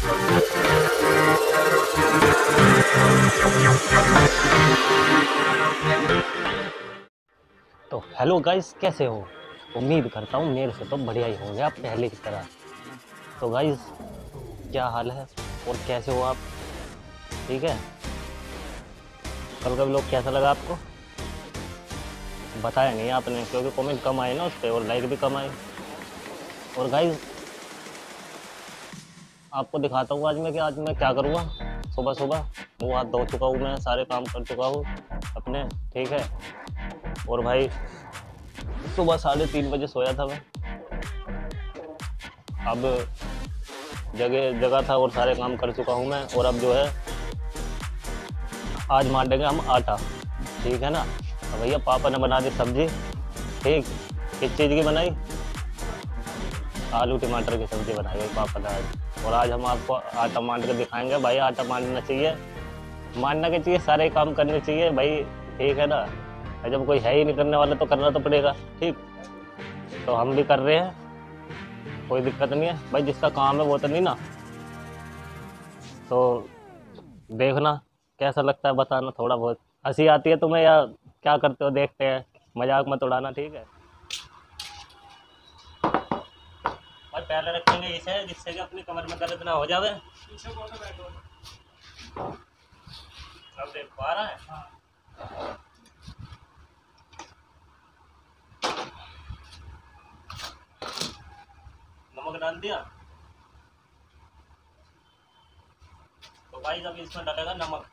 तो hello guys, कैसे हो? उम्मीद करता हूँ मेरे से तो बढ़िया ही होंगे आप पहले की तरह। तो गाइस, क्या हाल है और कैसे हो आप? ठीक है। कल का व्लॉग कैसा लगा आपको? बताया नहीं आपने, क्योंकि कमेंट कम आए ना उस पर और लाइक भी कम आए। और गाइस, आपको दिखाता हूँ आज मैं क्या करूँगा। सुबह सुबह मुँह हाथ धो चुका हूँ, मैं सारे काम कर चुका हूँ अपने। ठीक है। और भाई सुबह 3:30 बजे सोया था मैं। अब जगह था और सारे काम कर चुका हूँ मैं। और अब जो है आज मांडेंगे हम आटा। ठीक है ना। अब भैया पापा ने बना दी सब्जी। ठीक, किस चीज़ की बनाई? आलू टमाटर की सब्जी बनाई भाई पापा ने आज। और आज हम आपको आटा मांड के दिखाएंगे भाई। आटा मांडना चाहिए, मानना के चाहिए, सारे काम करने चाहिए भाई। ठीक है ना। जब कोई है ही नहीं करने वाला तो करना तो पड़ेगा। ठीक, तो हम भी कर रहे हैं, कोई दिक्कत नहीं है भाई। जिसका काम है वो तो नहीं ना। तो देखना कैसा लगता है, बताना। थोड़ा बहुत हंसी आती है तुम्हें या क्या करते हो, देखते हैं। मजाक मत उड़ाना, ठीक है। और पहले रखेंगे इसे, जिससे कि अपनी कमर में दर्द ना हो जावे। अब देख पा रहा है। हाँ। नमक डाल दिया तो भाई अभी इसमें डालेगा नमक।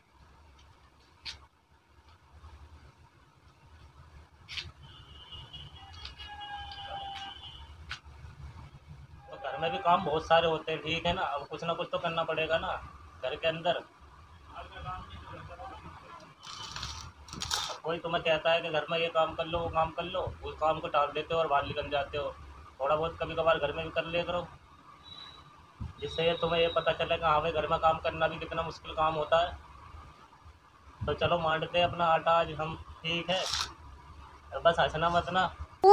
तो घर में भी काम बहुत सारे होते हैं, ठीक है ना। अब कुछ ना कुछ तो करना पड़ेगा ना घर के अंदर। कोई तुम्हें कहता है कि घर में ये काम कर लो, वो काम कर लो, उस काम को टाल देते हो और बाहर निकल जाते हो। थोड़ा बहुत कभी कभार घर में भी कर लिया करो, जिससे ये तुम्हें ये पता चलेगा हाँ भाई घर में काम करना भी कितना मुश्किल काम होता है। तो चलो मांडते हैं अपना आटा आज हम। ठीक है, बस हंसना मत ना।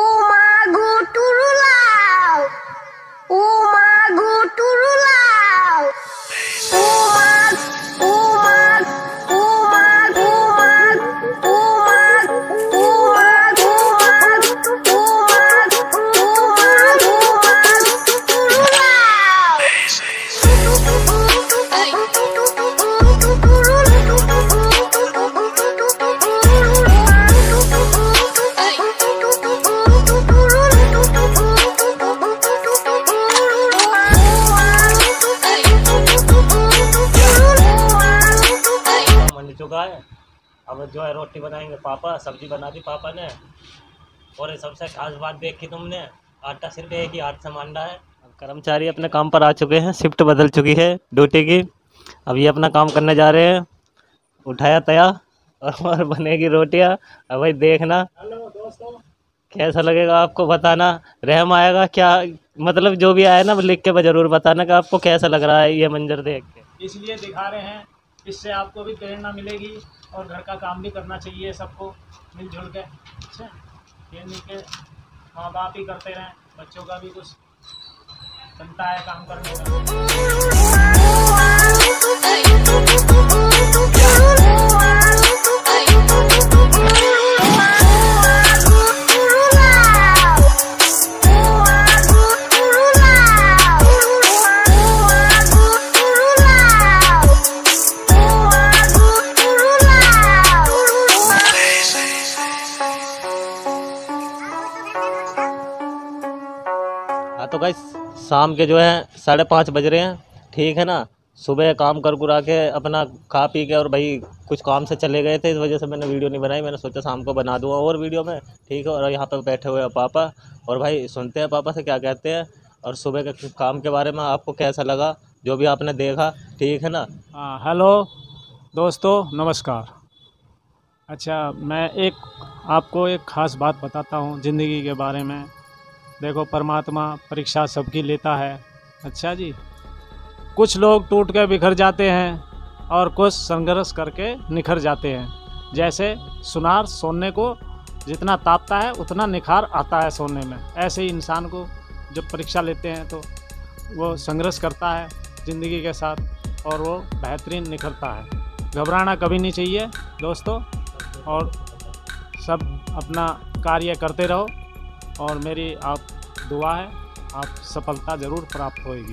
चुका है। अब जो है रोटी बनाएंगे पापा, सब्जी बना दी पापा ने। और सबसे खास बात देखी तुमने, आटा सिर्फ एक ही हाथ से मांडा है। अब कर्मचारी अपने काम पर आ चुके हैं, शिफ्ट बदल चुकी है ड्यूटी की। अब ये अपना काम करने जा रहे हैं। उठाया तया और बनेगी रोटियां। अब भाई देखना। हेलो दोस्तों, कैसा लगेगा आपको बताना। रहम आएगा क्या, मतलब जो भी आए ना लिख के जरूर बताना कि आपको कैसा लग रहा है ये मंजर देख के। इसलिए दिखा रहे हैं, इससे आपको भी प्रेरणा मिलेगी और घर का काम भी करना चाहिए सबको मिलजुल के। अच्छा, ये नहीं कि माँ बाप ही करते रहें, बच्चों का भी कुछ बनता है काम करने का। तो गाइस शाम के जो है 5:30 बज रहे हैं। ठीक है ना। सुबह काम कर कुरा के अपना खा पी के और भाई कुछ काम से चले गए थे, इस वजह से मैंने वीडियो नहीं बनाई। मैंने सोचा शाम को बना दूंगा और वीडियो में। ठीक है। और यहाँ पे बैठे हुए हैं पापा, और भाई सुनते हैं पापा से क्या कहते हैं और सुबह के काम के बारे में आपको कैसा लगा जो भी आपने देखा। ठीक है ना। हाँ, हेलो दोस्तों, नमस्कार। अच्छा, मैं आपको एक ख़ास बात बताता हूँ ज़िंदगी के बारे में। देखो, परमात्मा परीक्षा सबकी लेता है। अच्छा जी, कुछ लोग टूट के बिखर जाते हैं और कुछ संघर्ष करके निखर जाते हैं। जैसे सुनार सोने को जितना तापता है उतना निखार आता है सोने में, ऐसे ही इंसान को जब परीक्षा लेते हैं तो वो संघर्ष करता है ज़िंदगी के साथ और वो बेहतरीन निखरता है। घबराना कभी नहीं चाहिए दोस्तों, और सब अपना कार्य करते रहो, और मेरी आप दुआ है आप सफलता ज़रूर प्राप्त होएगी।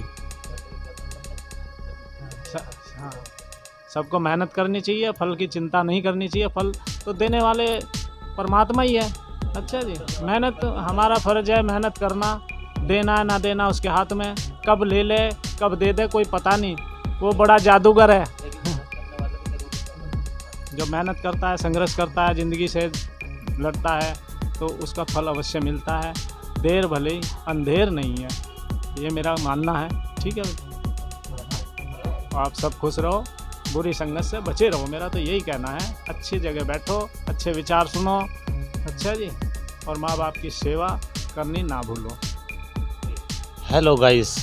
हाँ, सबको मेहनत करनी चाहिए, फल की चिंता नहीं करनी चाहिए, फल तो देने वाले परमात्मा ही है। अच्छा जी, मेहनत हमारा फ़र्ज़ है, मेहनत करना, देना ना देना उसके हाथ में, कब ले ले कब दे दे कोई पता नहीं, वो बड़ा जादूगर है। जो मेहनत करता है, संघर्ष करता है, ज़िंदगी से लड़ता है, तो उसका फल अवश्य मिलता है। देर भले ही अंधेर नहीं है, ये मेरा मानना है। ठीक है, आप सब खुश रहो, बुरी संगत से बचे रहो, मेरा तो यही कहना है। अच्छी जगह बैठो, अच्छे विचार सुनो, अच्छा जी, और माँ बाप की सेवा करनी ना भूलो। हेलो गाइस,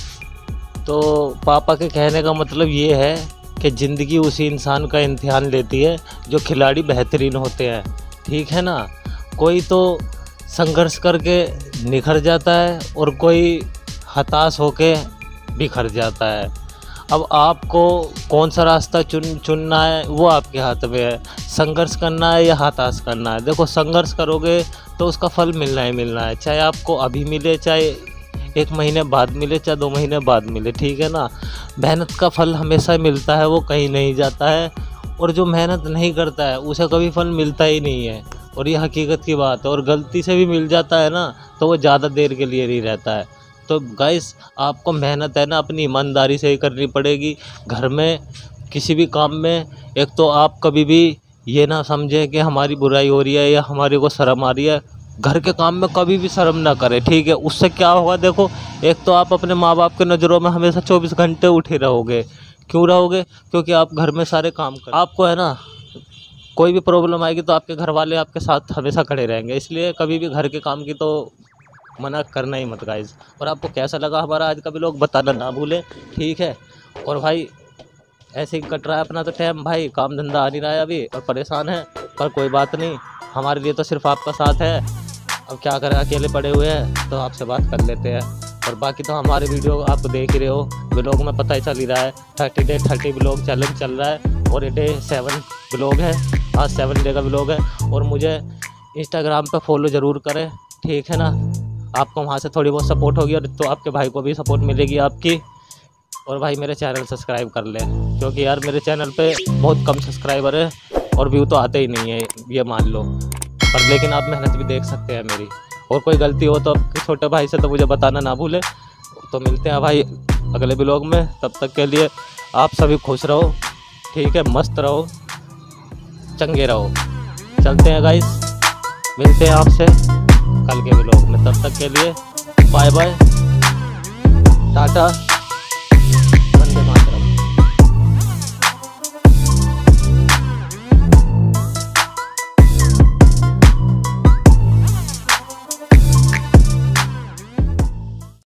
तो पापा के कहने का मतलब ये है कि ज़िंदगी उसी इंसान का इम्तिहान लेती है जो खिलाड़ी बेहतरीन होते हैं। ठीक है ना, कोई तो संघर्ष करके निखर जाता है और कोई हताश होके बिखर जाता है। अब आपको कौन सा रास्ता चुनना है वो आपके हाथ में है। संघर्ष करना है या हताश करना है। देखो, संघर्ष करोगे तो उसका फल मिलना ही मिलना है, चाहे आपको अभी मिले, चाहे 1 महीने बाद मिले, चाहे 2 महीने बाद मिले। ठीक है ना, मेहनत का फल हमेशा मिलता है, वो कहीं नहीं जाता है, और जो मेहनत नहीं करता है उसे कभी फल मिलता ही नहीं है, और ये हकीकत की बात है। और गलती से भी मिल जाता है ना, तो वो ज़्यादा देर के लिए नहीं रहता है। तो गाइस, आपको मेहनत है ना अपनी ईमानदारी से ही करनी पड़ेगी। घर में किसी भी काम में, एक तो आप कभी भी ये ना समझें कि हमारी बुराई हो रही है या हमारे को शर्म आ रही है। घर के काम में कभी भी शर्म ना करें, ठीक है। उससे क्या होगा, देखो, एक तो आप अपने माँ बाप के नज़रों में हमेशा 24 घंटे उठे रहोगे। क्यों रहोगे? क्योंकि आप घर में सारे काम कर, आपको है ना कोई भी प्रॉब्लम आएगी तो आपके घर वाले आपके साथ हमेशा खड़े रहेंगे। इसलिए कभी भी घर के काम की तो मना करना ही मत गाइस। और आपको कैसा लगा हमारा आज का व्लॉग बताना ना भूलें, ठीक है। और भाई ऐसे ही कट रहा है अपना तो टाइम, भाई काम धंधा आ नहीं रहा है अभी और परेशान है, पर कोई बात नहीं, हमारे लिए तो सिर्फ आपका साथ है। अब क्या करें, अकेले पड़े हुए हैं तो आपसे बात कर लेते हैं। और बाकी तो हमारे वीडियो आप देख ही रहे हो, व्लॉग में पता ही चल ही रहा है 30 डे 30 व्लॉग चैलेंज चल रहा है, और ये डे 7 व्लॉग है, आज 7 डे का व्लॉग है। और मुझे इंस्टाग्राम पर फॉलो ज़रूर करें, ठीक है ना। आपको वहाँ से थोड़ी बहुत सपोर्ट होगी, और तो आपके भाई को भी सपोर्ट मिलेगी आपकी। और भाई मेरे चैनल सब्सक्राइब कर लें, क्योंकि यार मेरे चैनल पे बहुत कम सब्सक्राइबर है और व्यू तो आते ही नहीं है, ये मान लो। पर लेकिन आप मेहनत भी देख सकते हैं मेरी, और कोई गलती हो तो आपके छोटे भाई से तो मुझे बताना ना भूले। तो मिलते हैं भाई अगले व्लॉग में, तब तक के लिए आप सभी खुश रहो, ठीक है, मस्त रहो, चंगे रहो। चलते हैं गाइस, मिलते हैं आपसे कल के व्लॉग में, तब तक के लिए बाय बाय, टाटा।